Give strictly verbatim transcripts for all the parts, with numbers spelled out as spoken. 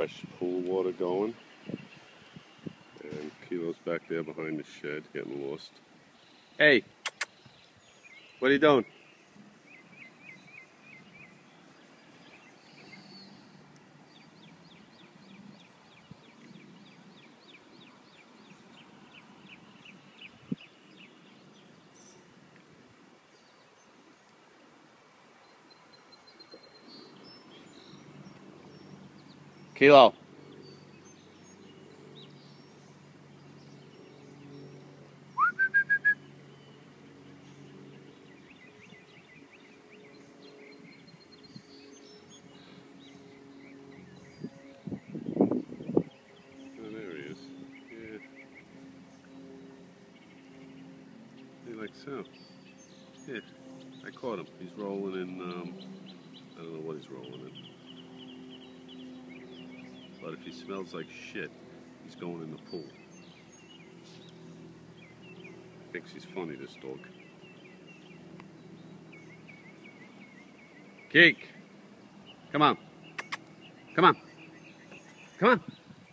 Fresh pool water going, and Kilo's back there behind the shed getting lost. Hey, what are you doing? Kilo. Oh, there he is. Yeah. He likes so. Yeah, I caught him. He's rolling in, um, I don't know what he's rolling in. But if he smells like shit, he's going in the pool. Thinks he's funny, this dog. Geek! Come on. Come on. Come on.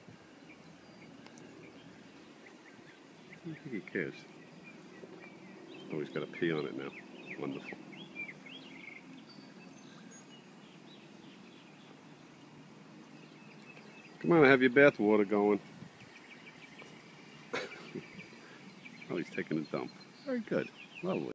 I don't think he cares. Oh, he's got to pee on it now. Wonderful. Come on, have your bath water going. Oh, he's taking a dump. Very good. Lovely.